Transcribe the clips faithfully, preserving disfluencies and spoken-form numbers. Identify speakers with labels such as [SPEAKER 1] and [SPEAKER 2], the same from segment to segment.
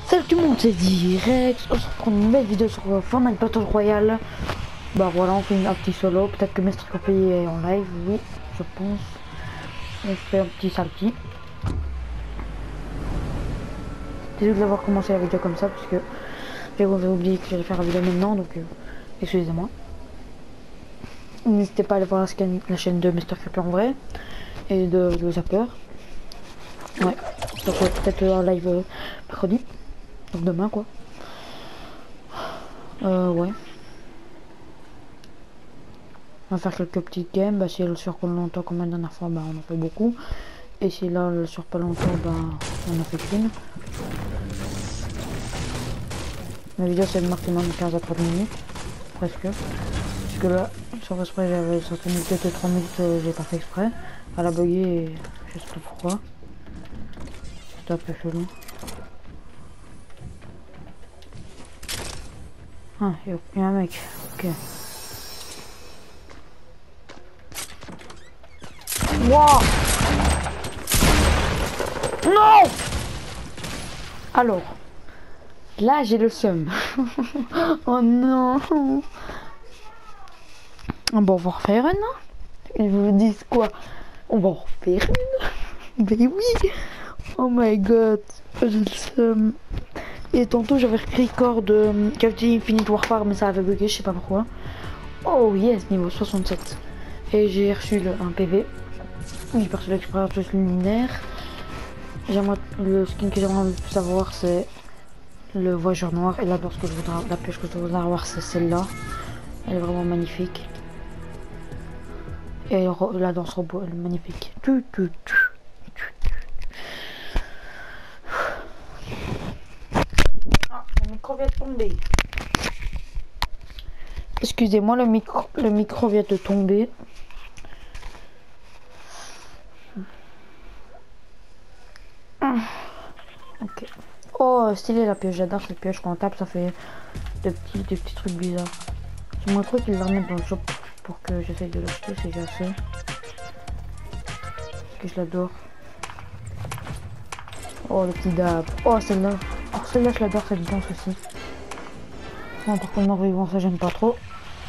[SPEAKER 1] Salut tout le monde, c'est direct. On se prend une belle vidéo sur Fortnite Battle Royale. Bah voilà, on fait un petit solo. Peut-être que Mestre Copé est en live, oui, je pense. On fait un petit salty. Désolé d'avoir commencé la vidéo comme ça, parce que j'avais oublié que j'allais faire la vidéo maintenant, donc euh, excusez-moi. N'hésitez pas à aller voir la, la chaîne de Mestre Copé en vrai et de, de Zapper. Ouais, donc euh, peut-être en live euh, mercredi, donc demain quoi. Euh, ouais. On va faire quelques petites games. Bah, si elle sur longtemps comme la dernière fois, bah, on en fait beaucoup. Et si là, elle sur pas longtemps, bah, on en fait qu'une. La vidéo, c'est maximum de quinze à trente minutes. Presque. Parce que là, sur exprès, j'avais sorti une vidéo de trois minutes, euh, j'ai pas fait exprès. Elle a bugué et je sais pas pourquoi. C'était un peu chelou. Ah, il y a un mec. Ok. Wow! Non! Alors, là j'ai le seum. Oh non! Bon, on va refaire une. Ils vous disent quoi? On va en refaire une. Mais oui! Oh my god! J'ai le seum. Et tantôt j'avais record de Call Infinite Warfare, mais ça avait bugué, je sais pas pourquoi. Oh yes, niveau soixante-sept. Et j'ai reçu le, un P V. J'ai perçu l'expérience luminaire. J'aimerais, le skin que j'aimerais savoir, c'est le voyageur noir. Et la pioche que je voudrais, la pioche que je voudrais avoir, c'est celle-là. Elle est vraiment magnifique. Et la danse robot, elle est magnifique. Tu, tu, tu, tu, tu. Ah, le micro vient de tomber. Excusez-moi, le micro, le micro vient de tomber. Ok. Oh, stylé la pioche, j'adore cette pioche. Quand on tape, ça fait de petits, des petits trucs bizarres. C'est mon truc, il va remettre dans le shop pour que j'essaye de l'acheter si j'ai assez. Parce que je l'adore. Oh, le petit dab. Oh, celle-là. Oh, celle-là, je l'adore, cette danse aussi. Non, par contre, non, ça j'aime pas trop.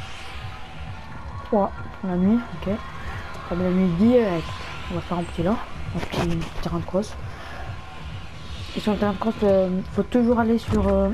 [SPEAKER 1] Oh, la nuit, ok. Comme la nuit direct. On va faire un petit là, un petit, un petit terrain de cross. Et sur le terrain de cross, il euh, faut toujours aller sur euh,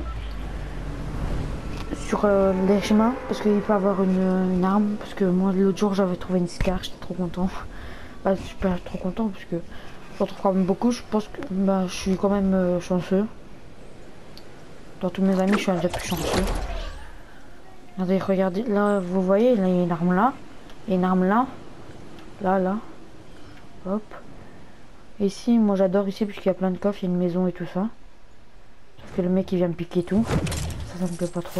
[SPEAKER 1] sur euh, les chemins parce qu'il peut avoir une, une arme. Parce que moi, l'autre jour, j'avais trouvé une Scar, j'étais trop content. Bah, je suis pas trop content parce que je retrouve quand même beaucoup. Je pense que bah, je suis quand même euh, chanceux. Dans tous mes amis, je suis un des plus chanceux. Regardez, regardez, là, vous voyez, il y a une arme là, il y a une arme là, là, là, hop. Et ici, moi j'adore ici puisqu'il y a plein de coffres, il y a une maison et tout ça. Sauf que le mec il vient me piquer tout, ça, ça me plaît pas trop.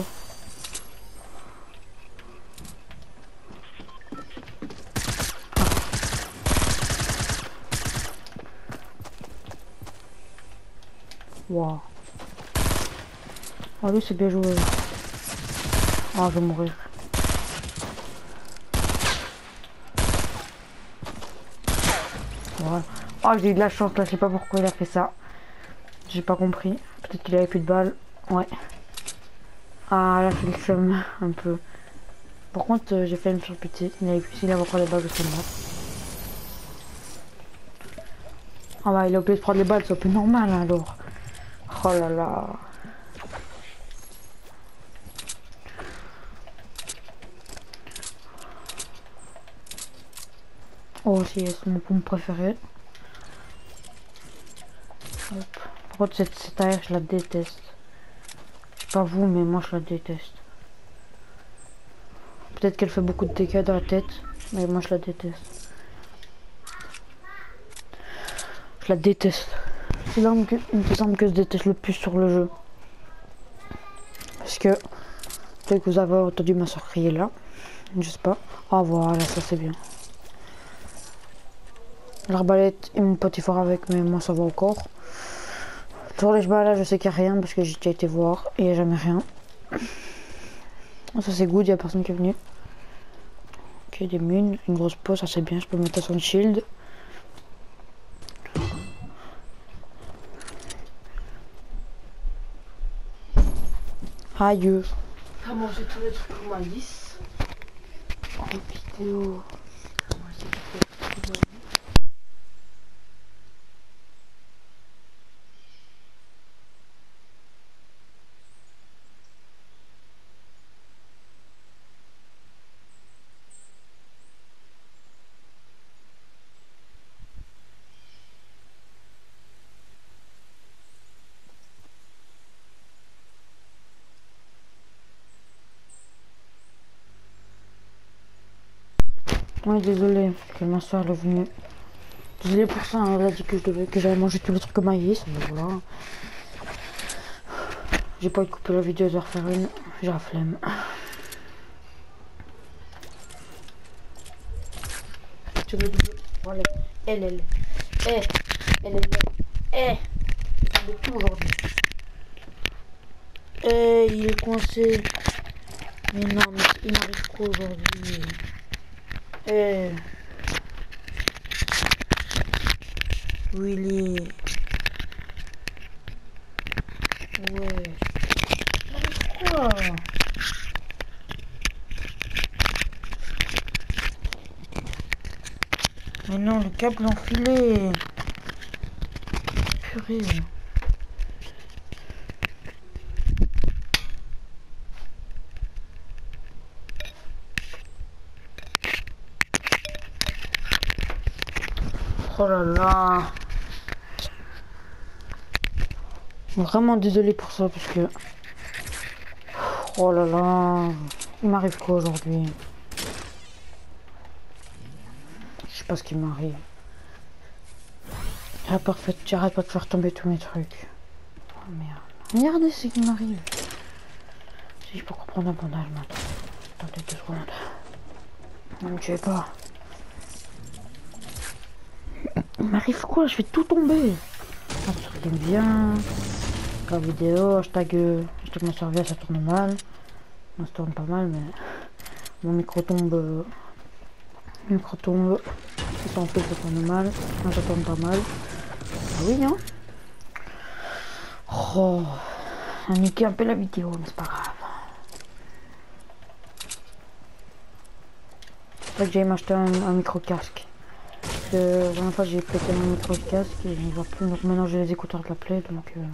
[SPEAKER 1] Waouh. Oh lui c'est bien joué. Ah, je vais mourir. Voilà. Oh, j'ai eu de la chance là, je sais pas pourquoi il a fait ça. J'ai pas compris. Peut-être qu'il avait plus de balles. Ouais. Ah, là c'est le seum un peu. Par contre, euh, j'ai fait une surpité. Il avait plus, il avait encore les balles de son mort. Ah bah, il a oublié de prendre les balles, c'est plus normal alors. Oh là là. Oh, si, c'est mon pompe préféré. Hop. Par contre, cette, cette A R, je la déteste. Je sais pas vous, mais moi je la déteste. Peut-être qu'elle fait beaucoup de dégâts dans la tête, mais moi je la déteste. Je la déteste. C'est l'arme que, une des armes que je déteste le plus sur le jeu. Parce que, peut-être que vous avez entendu ma soeur crier là. Je sais pas. Ah voilà, ça c'est bien. L'arbalète, il me pote fort avec, mais moi ça va encore. Sur les chevaux là, je sais qu'il n'y a rien parce que j'ai déjà été voir et il n'y a jamais rien. Ça c'est good, il n'y a personne qui est venu. Ok, des mines, une grosse pause, ça c'est bien, je peux mettre son shield. Aïe.
[SPEAKER 2] T'as mangé tous les trucs au maïs.
[SPEAKER 1] En vidéo.
[SPEAKER 2] Moi, j'ai tous les trucs au maïs.
[SPEAKER 1] Ouais, désolé, parce que ma soeur elle est venue. Désolé pour ça, hein, elle a dit que je devais que j'allais manger tous les trucs au maïs, mais voilà. J'ai pas eu de couper la vidéo, je dois refaire une. J'ai la flemme.
[SPEAKER 2] Tu veux double. Voilà. Elle, elle. Eh. Elle, elle. Eh. Je tout aujourd'hui.
[SPEAKER 1] Eh, il est coincé. Mais non, mais il m'arrive quoi aujourd'hui? Eh. Willy. Ouais. Quoi? Mais non, le câble enfilé. Purée. Oh là là. Vraiment désolé pour ça parce que... Oh là là. Il m'arrive quoi aujourd'hui? Je sais pas ce qui m'arrive. Ah parfait, tu arrêtes pas de faire tomber tous mes trucs. Oh merde. Regardez ce qui m'arrive. Si je peux comprendre un bandage maintenant. Attendez deux secondes. Ne me tuez pas. Il m'arrive quoi? Je fais tout tomber. Un truc qui me vient. La vidéo, hashtag, euh, hashtag mon serviette, ça tourne mal. Ça tourne pas mal, mais mon micro tombe. Euh, mon micro tombe. Ça en fait, ça tourne mal. Moi, ça tourne pas mal. Ah oui, hein. Oh, on a niqué un peu la vidéo, mais c'est pas grave. Faut que j'aille m'acheter un, un micro casque. Parce que la dernière fois j'ai pété mon micro casque et je ne vois plus. Donc maintenant j'ai les écouteurs de la Play, donc. Euh...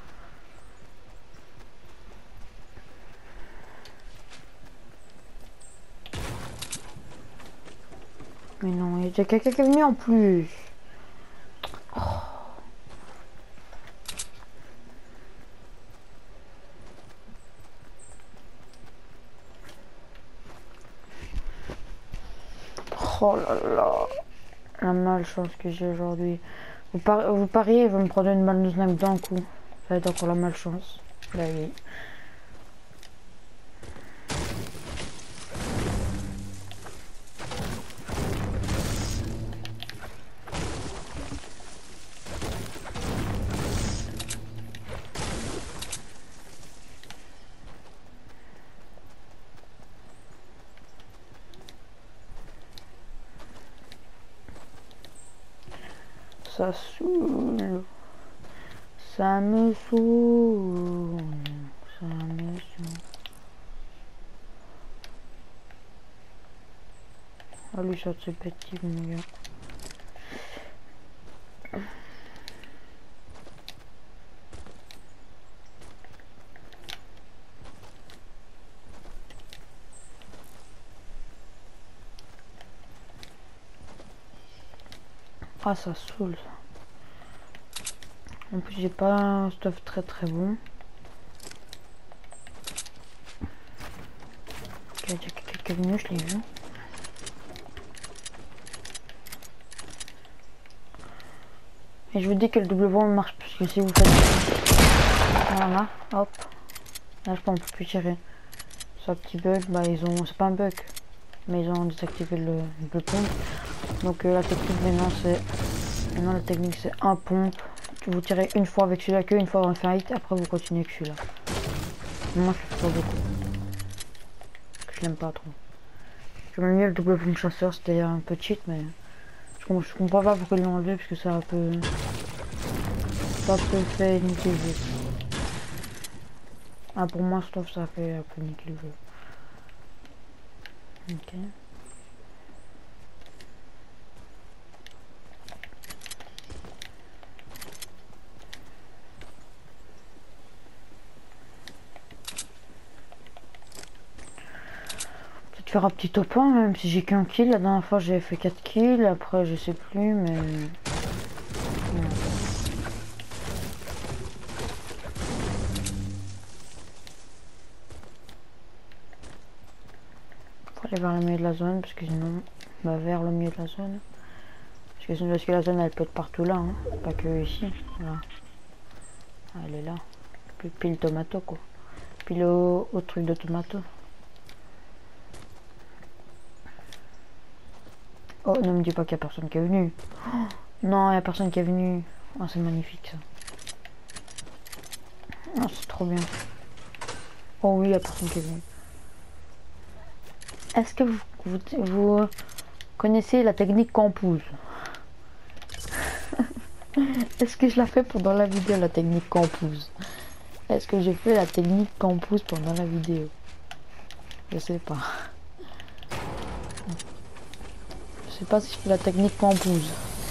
[SPEAKER 1] Mais non, il y a déjà quelqu'un qui est venu en plus. Oh. Oh là là, la malchance que j'ai aujourd'hui. Vous, par vous pariez, il va me prendre une balle de snipe d'un coup. Ça va être encore la malchance. Là, oui. Ça saoule. Ça me saoule. Ça me saoule. Ah lui ça c'est petit mon gars. Ah ça saoule ça. En plus j'ai pas un stuff très très bon. Il y a déjà quelques minutes je l'ai vu. Et je vous dis que le double vent marche parce que si vous faites... Voilà, hop. Là je pense qu'on peut plus tirer. Ça petit bug, bah ils ont... C'est pas un bug. Mais ils ont désactivé le, le pompe. Donc euh, la technique maintenant c'est... Maintenant la technique c'est un pompe. Vous tirez une fois avec celui-là que une fois on fait un hit, après vous continuez avec celui-là. Moi je fais pas beaucoup. Parce que je l'aime pas trop. J'aime mieux le double pompe chasseur, c'était un peu cheat mais... Je, je comprends pas pourquoi ils l'ont enlevé parce que ça a un peu... Ça peut faire niquer vite.
[SPEAKER 2] Ah, pour moi, Stuff, ça fait un peu niquer le jeu. Ok. Peut-être faire un petit top un, même si j'ai qu'un kill. La dernière fois, j'ai fait quatre kills. Après, je sais plus, mais... Non. Faut aller vers le milieu de la zone, parce que sinon... Bah, vers le milieu de la zone. Parce que, sinon, parce que la zone, elle peut être partout là, hein. Pas que ici. Voilà. Ah, elle est là. Puis pile tomato, quoi. Pile au, au truc de tomato. Oh, ne me dis pas qu'il y a personne qui est venu. Oh, non, il y a personne qui est venu. Oh, c'est magnifique, ça. Oh, c'est trop bien. Oh oui, il y a personne qui est venu. Est-ce que vous, vous, vous connaissez la technique Campouze? Est-ce que je la fais pendant la vidéo, la technique Campouze? Est-ce que j'ai fait la technique Campouze pendant la vidéo? Je sais pas. Je sais pas si je fais la technique Campouze.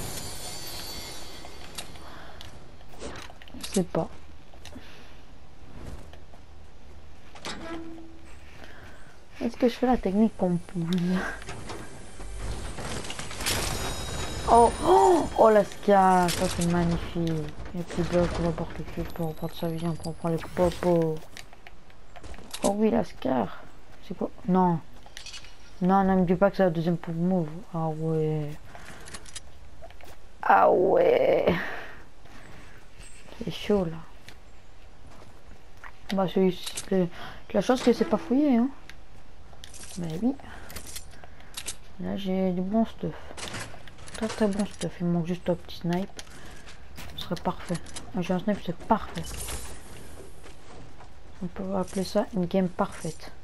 [SPEAKER 2] Je sais pas. Est-ce que je fais la technique Campouze? Oh, oh, oh la ska, ça c'est magnifique. Il n'y a plus peur qu'on va porter quelque chose pour reprendre sa vie, on prend les popos. Oh oui, la scar. C'est quoi? Non. Non, ne me dis pas que c'est la deuxième pour move. Ah ouais. Ah ouais. C'est chaud là. Bah c'est la chose que c'est pas fouillé, hein. Bah oui. Là j'ai du bon stuff. Très très bon stuff. Il me manque juste un petit snipe. Ce serait parfait. J'ai un snipe, c'est parfait. On peut appeler ça une game parfaite.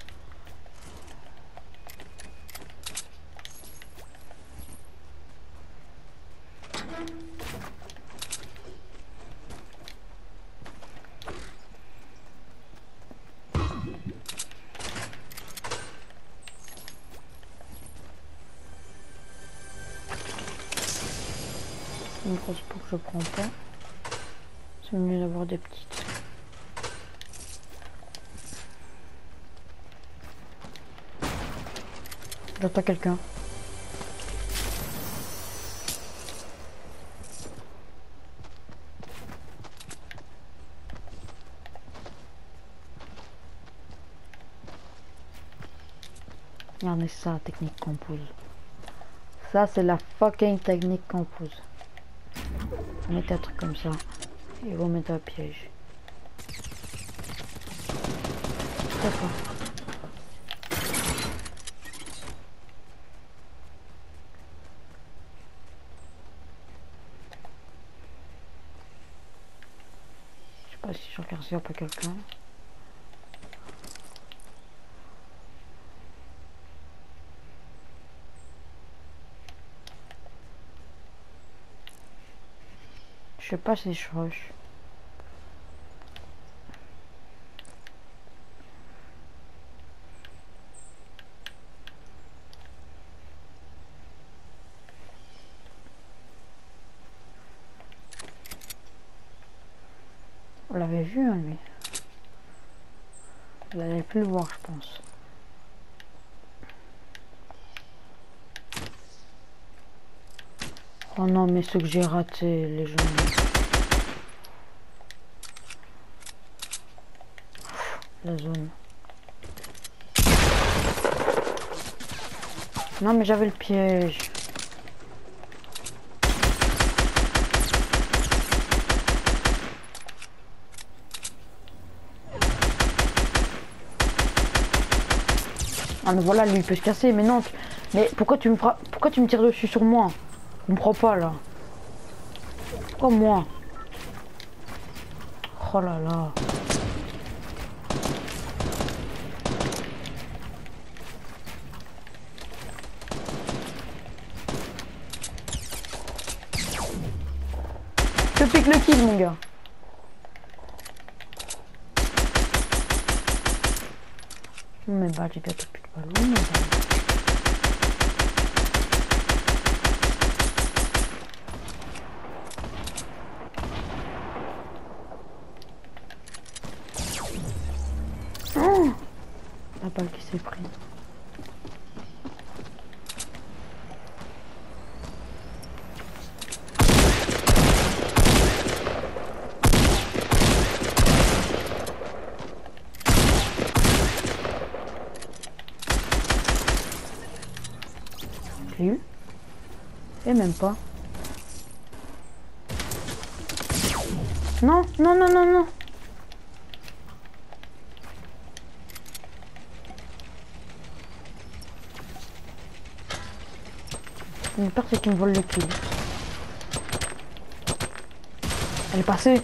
[SPEAKER 2] Une grosse peau que je prends pas. C'est mieux d'avoir des petites. J'entends quelqu'un. Regardez ça, technique Campouze. Ça, c'est la fucking technique Campouze. Mettez un truc comme ça. Et vous mettez un piège. Très fort. Je sais pas si je regarde s'il n'y a pas quelqu'un. Je sais pas si je rush. On l'avait vu, hein, lui. Vous n'allez plus le voir, je pense. Oh non, mais ce que j'ai raté, les gens. La zone. Non, mais j'avais le piège. Ah mais voilà, lui il peut se casser, mais non. Mais pourquoi tu me feras... pourquoi tu me tires dessus sur moi? Je comprends pas là. Pourquoi moi? Oh là là. Je te pique le kill mon gars. Mes balles, j'ai bientôt plus de balles. Où mes balles? Oh, la balle qui s'est prise. J'ai eu? Et même pas. Non, non, non, non, non. J'ai peur c'est qu'il me vole le kill. Elle est passée.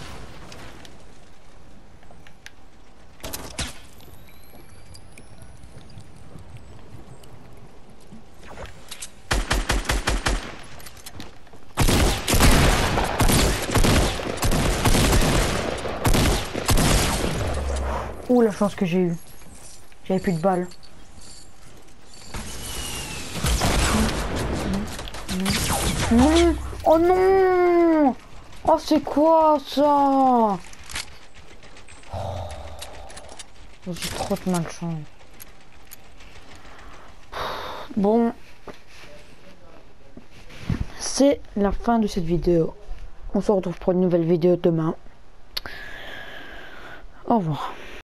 [SPEAKER 2] Ouh, la chance que j'ai eue. J'avais plus de balles. Non. Oh non. Oh, c'est quoi ça? Oh, j'ai trop de malchance. Bon. C'est la fin de cette vidéo. On se retrouve pour une nouvelle vidéo demain. Au revoir.